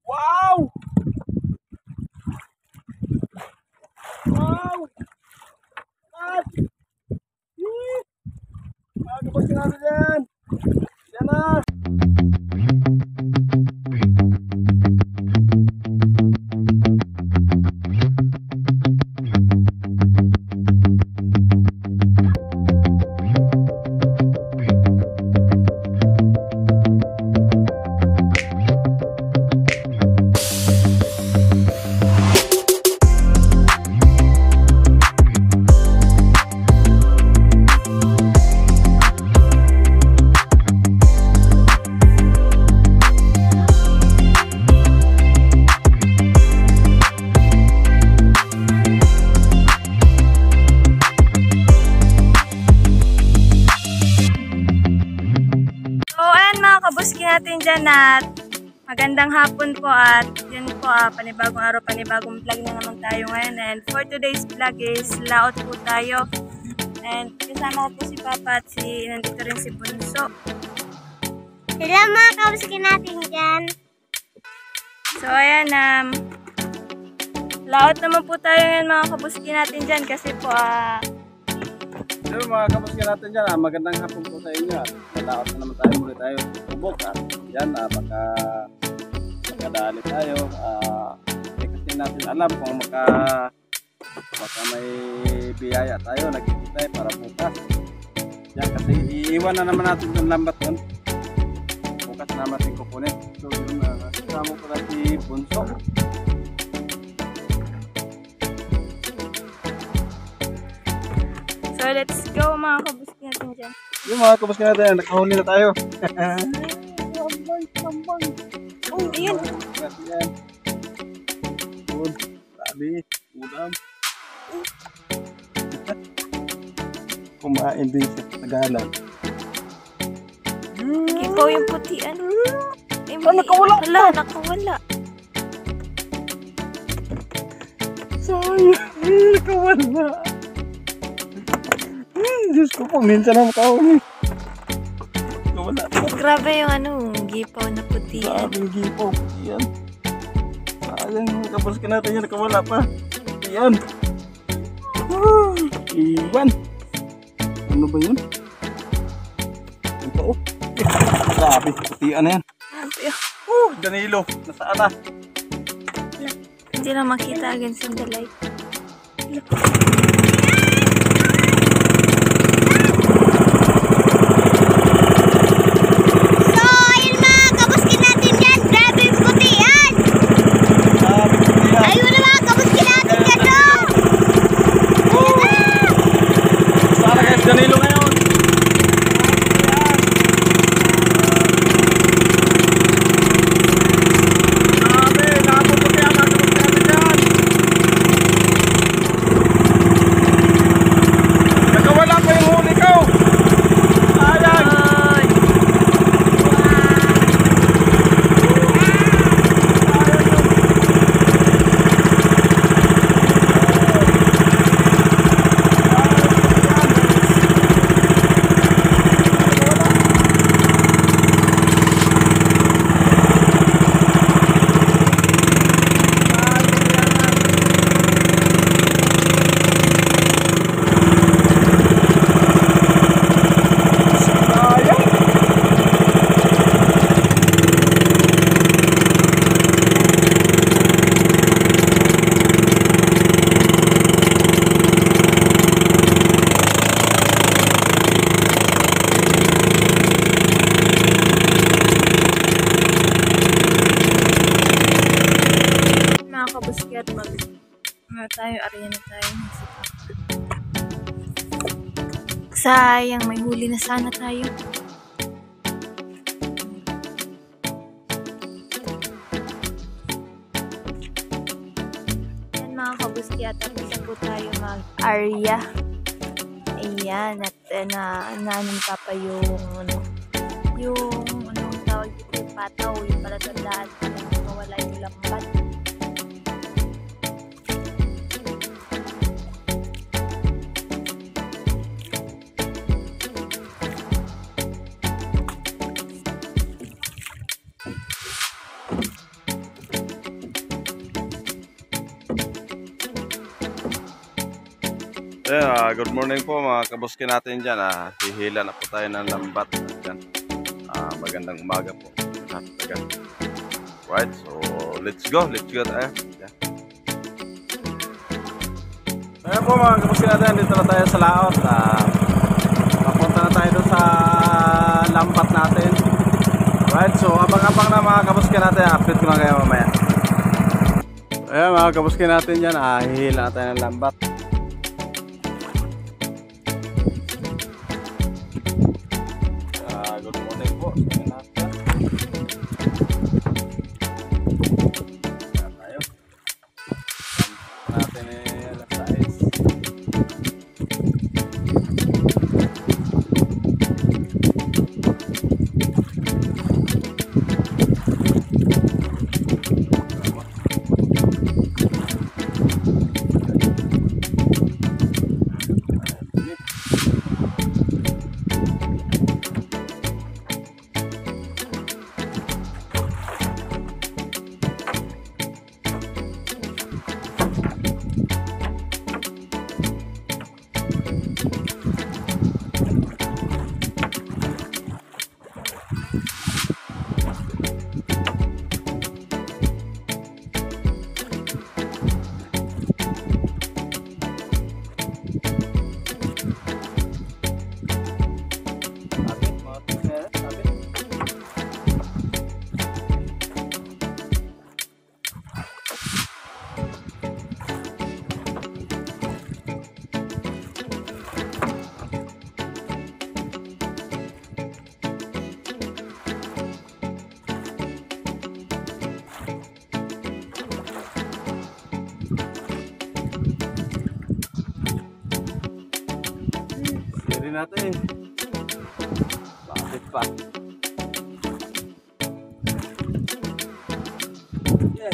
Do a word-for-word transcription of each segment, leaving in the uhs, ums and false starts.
Wow! Wow! At! Hii! Magkabos ka natin dyan! Yan na! Kabuski natin dyan at magandang hapon po at yun po ah, panibagong araw, panibagong vlog na naman tayo ngayon. And for today's vlog is laot po tayo. And kasama ko po si Papa at si, nandito rin si Bunso. Hello mga kabuski natin dyan. So ayan, um, laot naman po tayo ngayon mga kabuski natin dyan kasi po ah, Hello mga kabuski natin dyan, ah, magandang hapon po sa inyo at malaot na naman tayo muli tayo tubok at yan, ah, baka makadali tayo ah, eh, kasi natin alam kung maka baka may biyaya tayo, nagkikita tayo para bukas yan kasi iiwan na naman natin yung lambat yun bukas na natin kukunin. So yun, uh, kasama ko na si Bunso. so let's go mga kabuski natin dyan. Yung mga kabuski natin, nakahuli na tayo. Sambang, sambang. Oh, ayun. Yan. Food, sabi, ulam. Kumain din sa Tagalog. Ikaw yung putian. Eh, Ah, nakawala. Hala, nakawala. Sayang, nakawala. Diyos ko po, minsan na makahuli. Nakawala. Grabe yung ano, gipaw na putian. Sabing gipo. Yan. Sayang, kapos ka natin yan, nakawala pa. Yan. Ah, iwan. Ano ba yun? Ito oh. Grabe, putian na yan. Grabe. Uh, Danilo, nasaan na? Hindi na makita against the light. So, ayun mga kabuski natin dyan. Grabe yung putian. Grabe, putian. Ayun na mga kabuski natin dyan. Oh. Ayun na. Saan na guys, Danilo ngayon? Grabe, nakapuputian mga kabuski natin dyan. Nakawala pa yung huli ko. Sayang. Ay, mga kabuski at mag ano tayo, ariyan na tayo. Sayang, may huli na sana tayo. Yan mga kabuski at tapos na po tayo mag-arya. Ayan, at uh, na, na ano ni Papa yung ano, yung anong tawag dito, yung pataw, yung palatandaan para mawala yung lambat. Ayan, ah, good morning po mga kabuski natin dyan. Ah, hihila na po tayo ng lambat. Dyan. Ah, magandang umaga po. Ah, tagal. Right, so let's go. Let's go tayo. Yan. Ayan po mga kabuski natin, dito na tayo sa laot. Ah, papunta na tayo doon sa lambat natin. Right, so abang-abang na mga kabuski natin. Update ko lang kayo mamaya. Ayan mga kabuski natin dyan. Ah, hihila na tayo ng lambat. Good morning po. Ayan tayo. Natin eh, alas sais. Siri natin. Bakit pa? Yeah.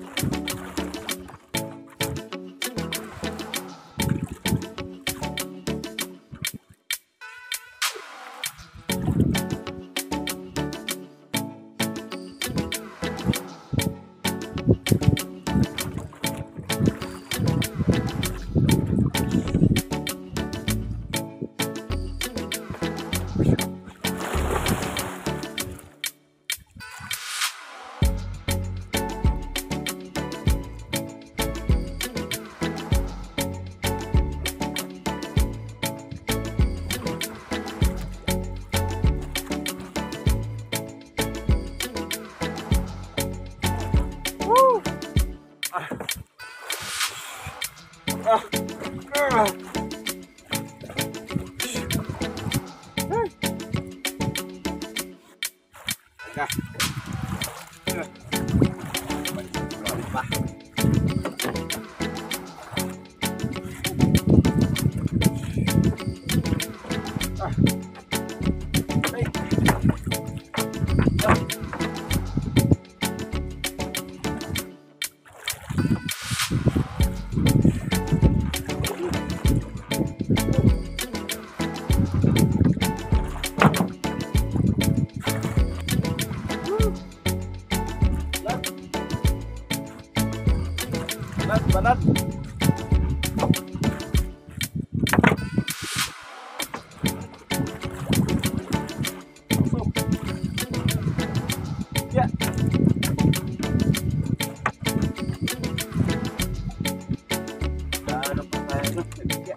Ah. Ah. Teka. Balik pa. Ah. Ay. Ah. Banat, banat. Masuk. Ya. Ada pertanyaan. Ya.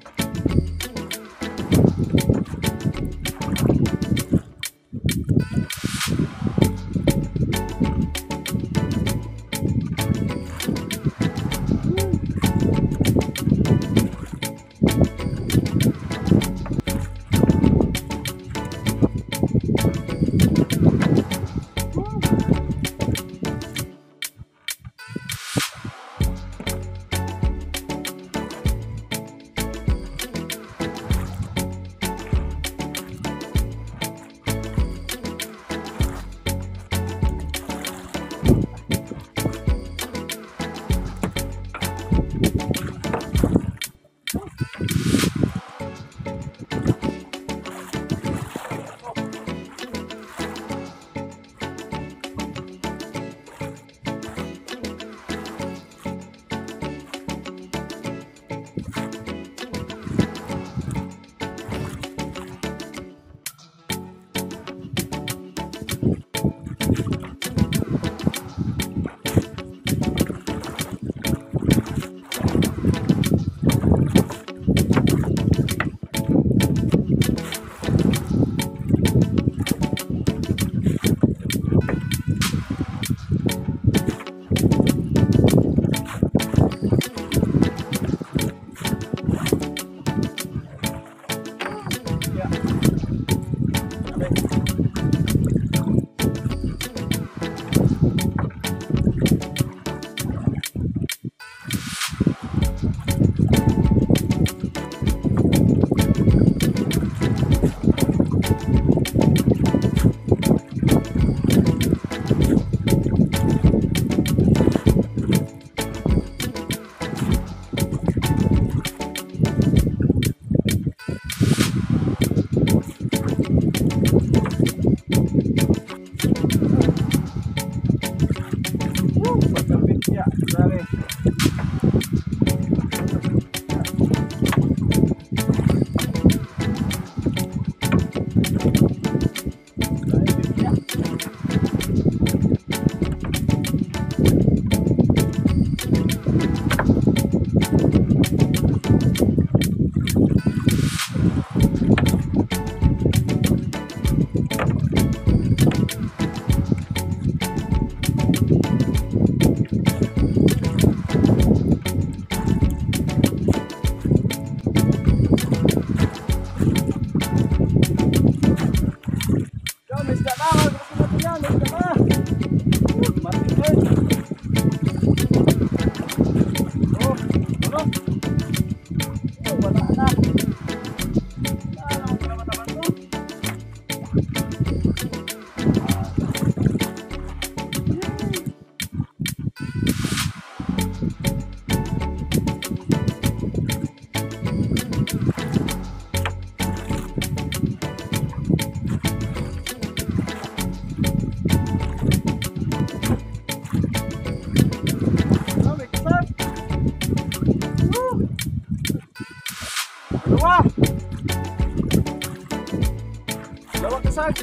basag.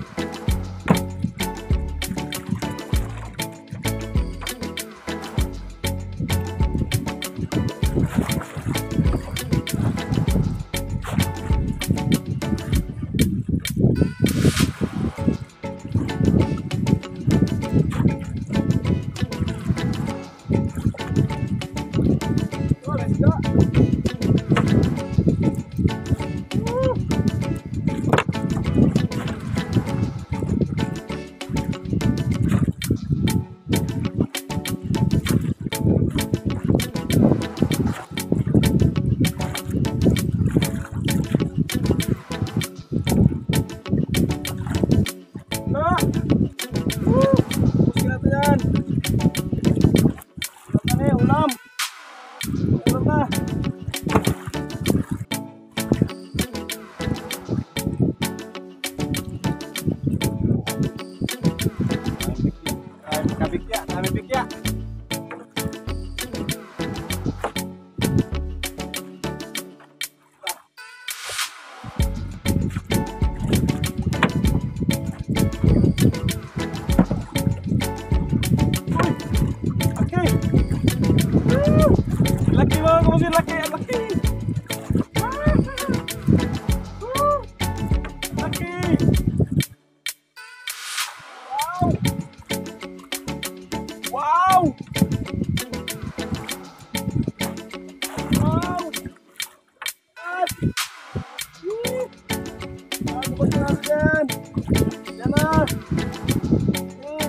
Oh, let's go. Ah! Woo! Pusin natin yan. Ulam na eh, ulam. Ulam na. Ay, kabigya, dami bigya. Okay. Woo! Laki mga kamusin, laki, ang laki. Ah! Woo! Laki. Wow! Wow! Wow! At! Woo! Ano ba sinabi dyan? Yan na! Woo!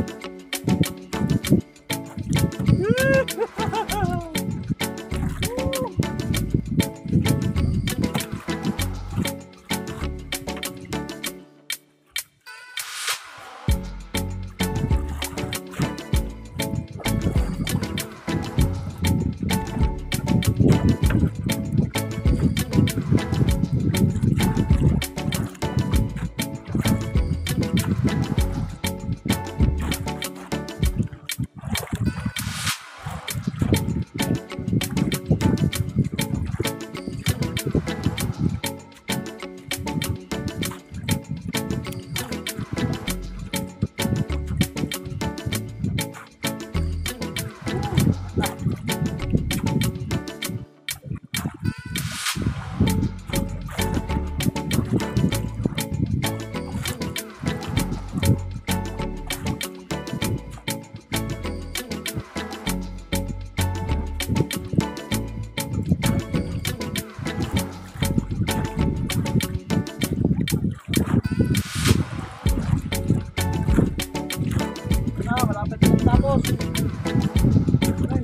Ah, malapit na tapos. Ay.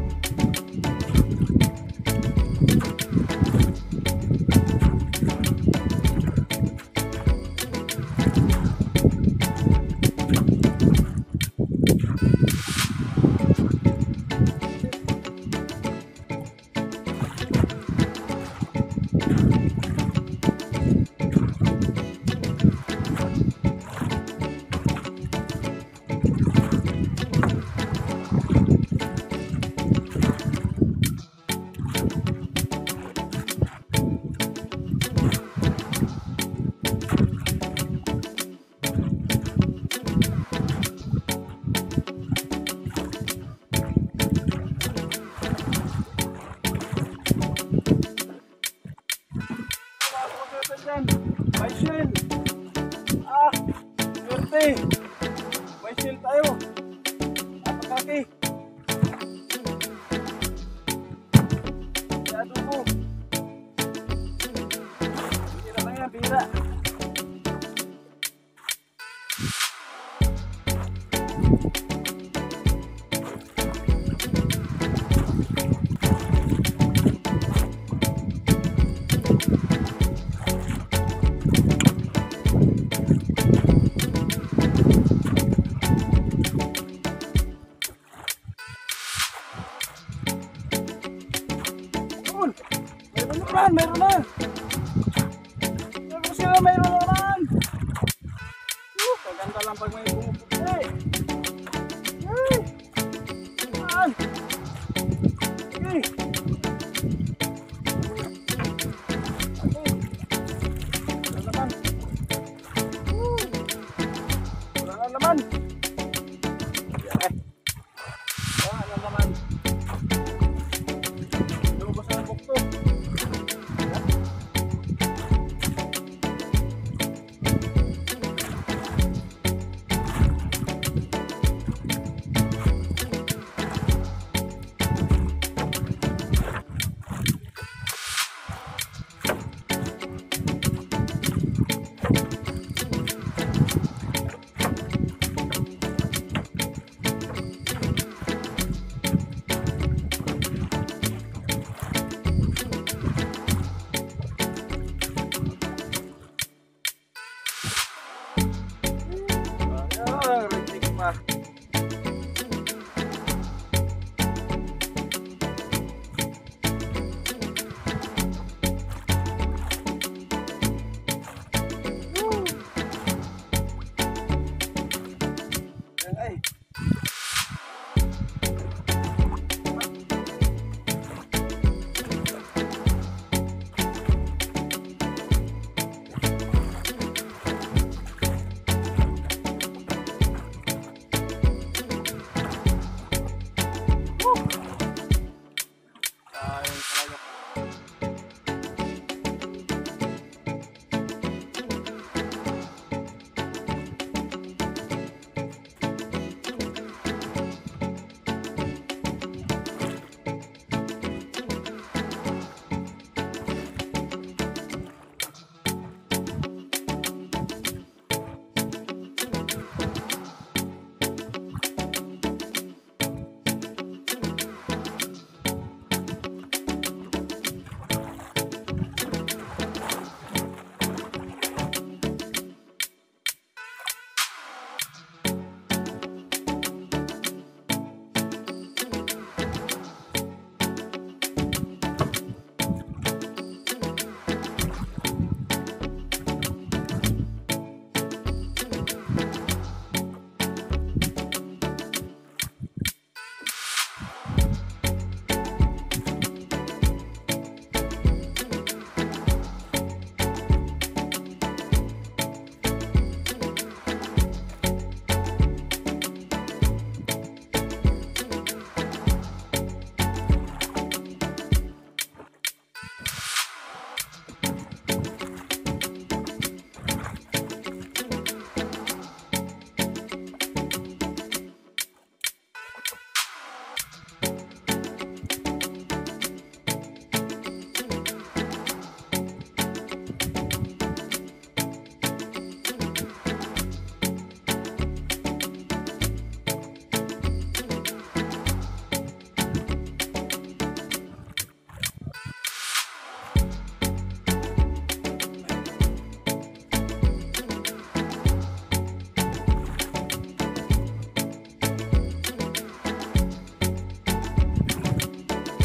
May shell. Ah, swerte. May shell tayo. Napakaki. Masyado mo. Bira lang yan, bira. Meron na, meron na. Meron siya, meron na naman. Uh, kaganda lang pag may pumuputi. Ay! Ay! Okay. Okay. Meron naman. Uh.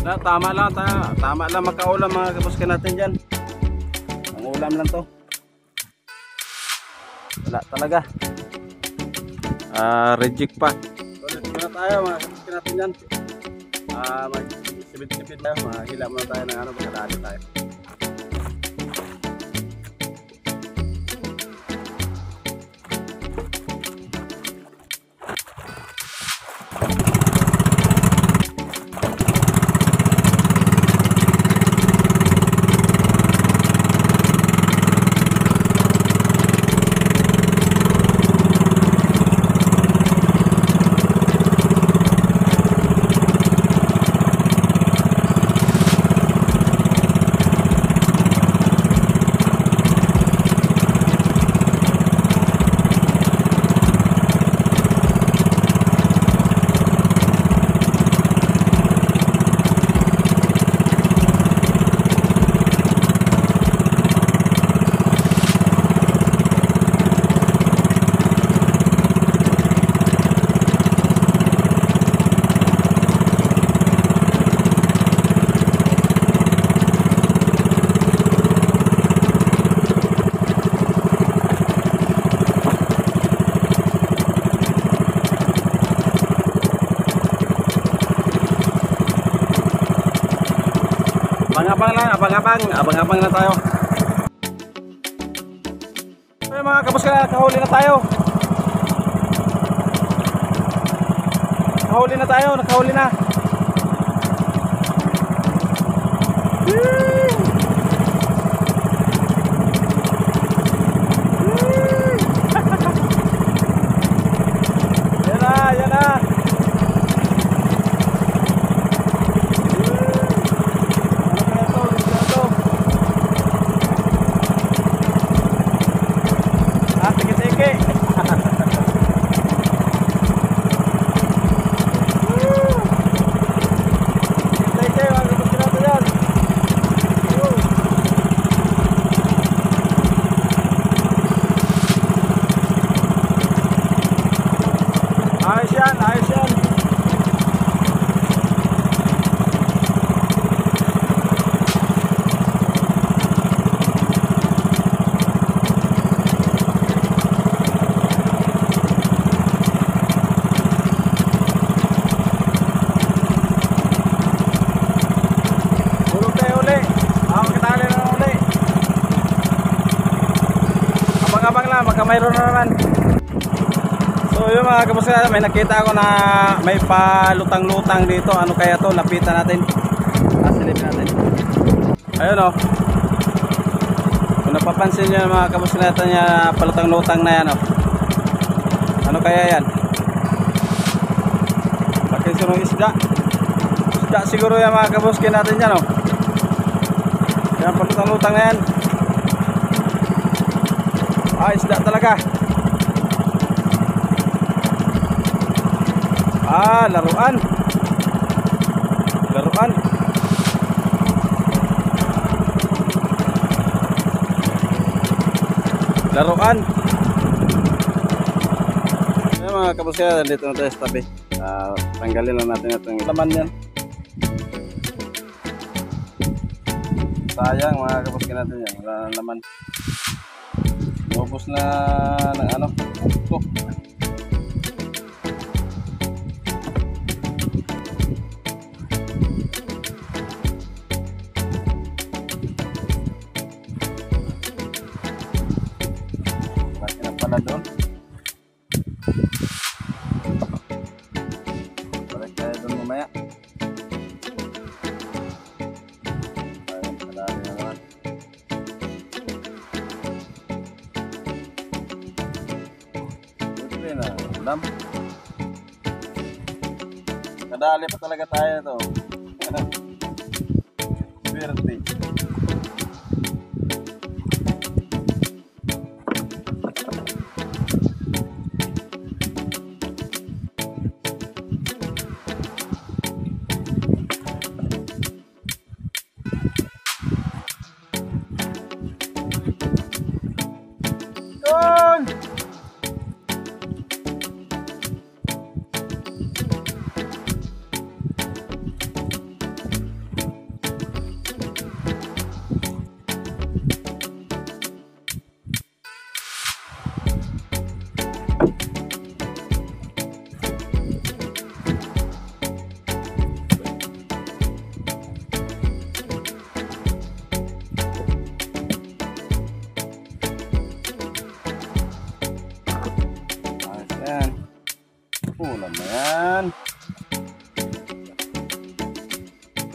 Na, tama lang, ta tama lang makaulam mga kabuskin natin dyan. Ang ulam lang to. Wala talaga. Ah, reject pa. So, dito muna tayo mga kabuskin natin dyan. Ah, mag-sipid-sipid tayo. Mahila muna tayo ng ano, magkadali tayo. Abang-abang lang, abang-abang, abang-abang na tayo. Ay mga kabuskin, nakahuli na tayo. Nakahuli na tayo, nakahuli na. Yan na, yan na. Ayos yan, ayos yan. Hulog tayo uli. Ako kitali na uli. Abang-abang lang, magka mayroon na naman. So yun mga kabuskin, may nakita ako na may palutang-lutang dito. Ano kaya to? Lapitan natin. Asilip natin. Ayun o. Kung napapansin nyo mga kabuskin natin yung palutang-lutang na yan o. Ano kaya yan? Bakit sunong isda? Isda siguro yan mga kabuskin natin yan o. Yan palutang-lutang na yan. Ah, isda talaga. Ah, laruan. Laruan. Laruan. Ayan mga kabuskin, dito na tayo sa tabi. Uh, tanggalin lang natin itong laman yan. Sayang mga kabuskin natin yan. Wala na laman. Ubus na ng ano. Ito. Pala doon. Balik tayo doon mamaya. Ayun, kadali naman. Ito na, ulam. Kadali pa talaga tayo ito. Swerte.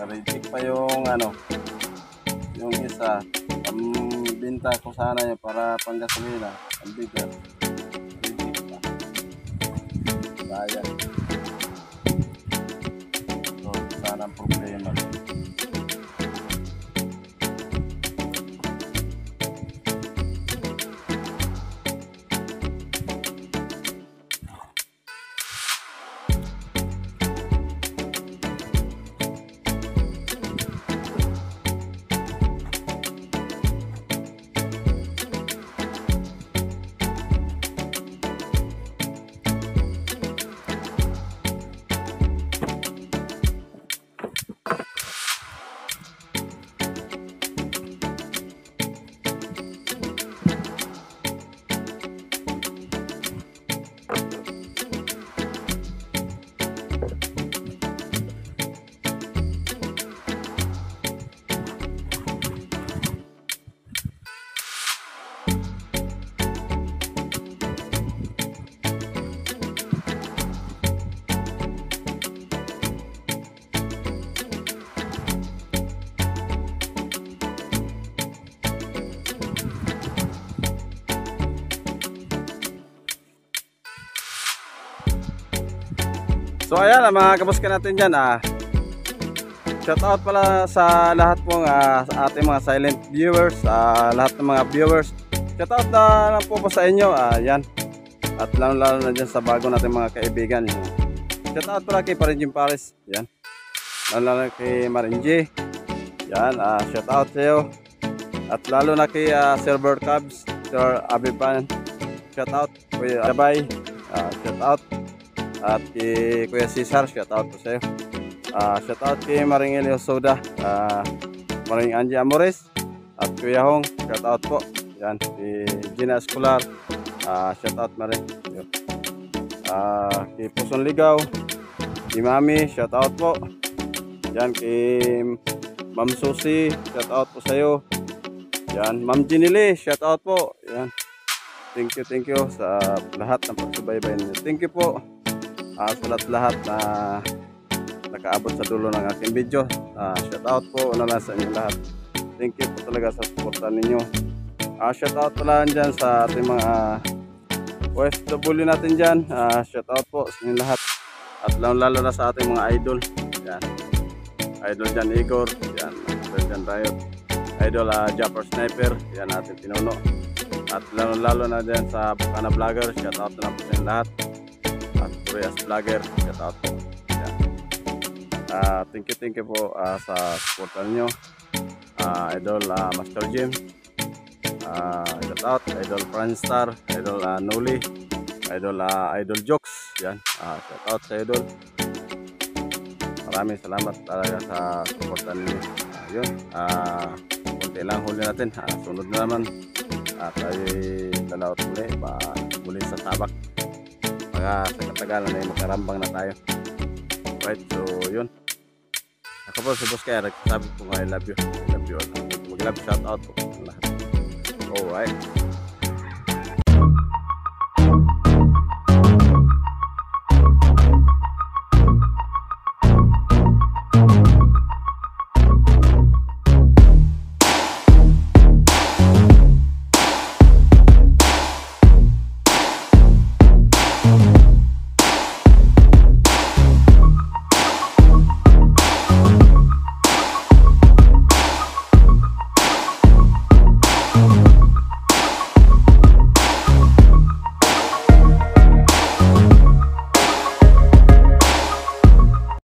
na-reject pa yung ano, yung isa. Ang binta ko sana yun para pang gasolina. Ang bigat. Reject pa. Sayang. So, sana ang problema. So ayan, ah, mga kabuska natin dyan, ah, shout out pala sa lahat pong ah, sa ating mga silent viewers, ah, lahat ng mga viewers. Shout out na lang po po sa inyo, ah, yan. At lalo lalo na dyan sa bago natin mga kaibigan. Shout out pala kay Parinjin Paris, yan. Lalo lalo kay Marinji, yan, ah, shout out sa iyo. At lalo na kay ah, Silver Cubs, Sir Abiban, shout out. Kuya Abay, ah, shout out. At kay Kuya Cesar, shout out po sa iyo. Uh, shout out kay Maring Elio Soda, uh, Maring Angie Amores, at Kuya Hong, shout out po. Yan, kay Gina Escolar, uh, shout out Maring. Uh, kay Puson Ligaw, kay Mami, shout out po. Yan, kay Ma'am Susi, shout out po sa iyo. Yan, Ma'am Ginili, shout out po. Yan. Thank you, thank you sa lahat ng pagsubaybay niyo. Thank you po. Uh, sa lahat-lahat na nakaabot sa dulo ng aking video, uh, shout out po na lang sa inyo lahat. Thank you po talaga sa suporta ninyo. Uh, shout out po lang dyan sa ating mga uh, O F W natin dyan. Uh, shout out po sa inyo lahat. At lalo na sa ating mga idol. Yan. Idol dyan Igor. Yan. Idol dyan Riot. Idol uh, Japper Sniper. Yan natin pinuno. At lalo lalo na dyan sa Bukana Vlogger. Shout out na lang po sa inyo lahat. At Korea's Vlogger, shout out po. Yeah. Uh, thank you, thank you po uh, sa support niyo. Uh, Idol uh, Master Jim, uh, shout out. Idol Franstar, Idol uh, Noli, Idol uh, Idol Jokes. Yan, uh, shout out sa Idol. Maraming salamat talaga sa support niyo. Uh, yun, uh, kunti lang huli natin. Uh, sunod na naman. Uh, tayo lalaot muli, uh, muli sa tabak. Sa katagalan ay magkarambang na tayo. Right, so yun. Ako po si Boss Kaya, nagsasabi ko nga I love you. I love you all. Mag-love shout out po. Alright.